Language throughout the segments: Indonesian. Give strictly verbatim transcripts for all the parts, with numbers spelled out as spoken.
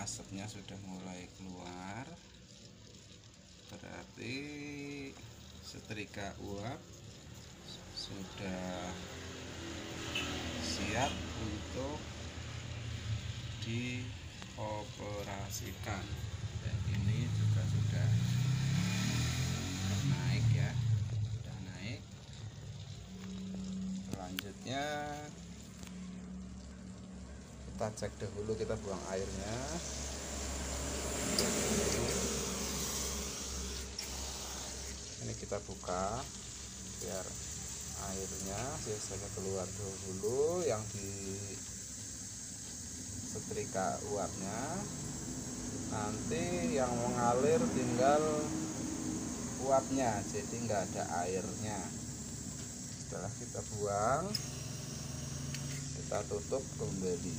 asapnya sudah mulai keluar, berarti setrika uap sudah siap untuk dioperasikan. Dan ini juga sudah naik ya, sudah naik. Selanjutnya kita cek dahulu, kita buang airnya. Ini kita buka biar airnya sisanya keluar dulu yang di setrika uapnya. Nanti yang mengalir tinggal uapnya, jadi nggak ada airnya. Setelah kita buang, kita tutup kembali.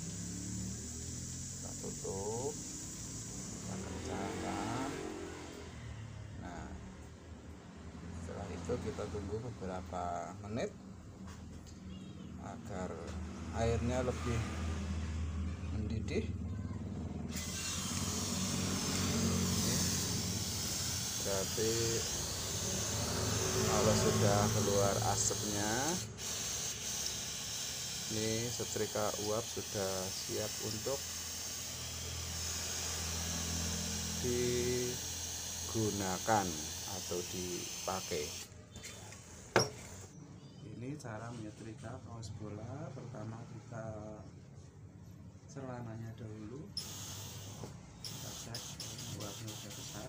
Kita tutup, kita kencangkan. Nah, setelah itu kita tunggu beberapa menit agar airnya lebih mendidih. Berarti kalau sudah keluar asapnya, ini setrika uap sudah siap untuk digunakan atau dipakai. Ini cara menyetrika kaos bola. Pertama kita celananya dahulu, kita cek uapnya sudah besar.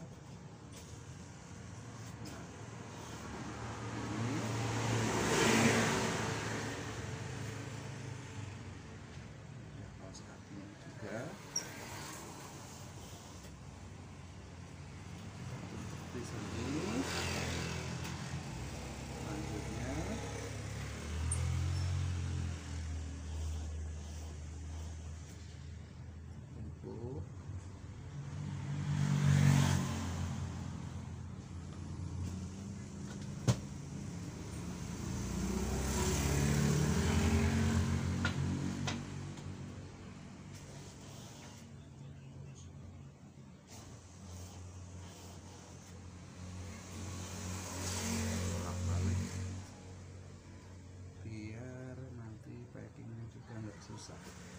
Nah, ini ya, kaos kakinya juga tutup di sini. Selanjutnya tumpuk. Bolak-balik biar nanti packingnya juga nggak susah.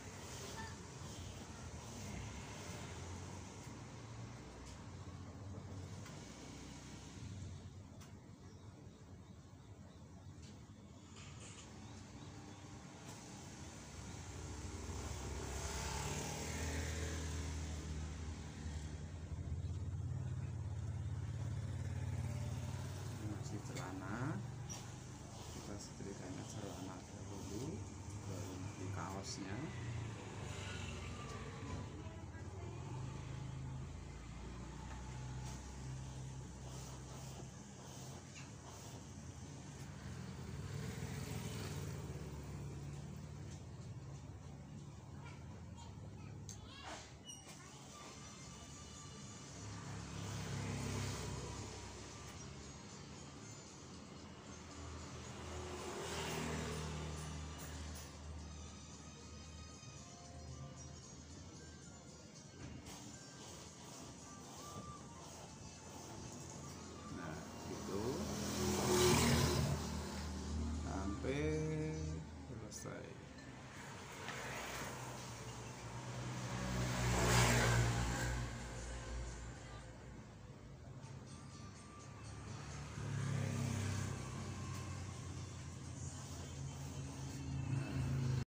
Masih celana, kita setrikanya celana dahulu, baru nanti kaosnya.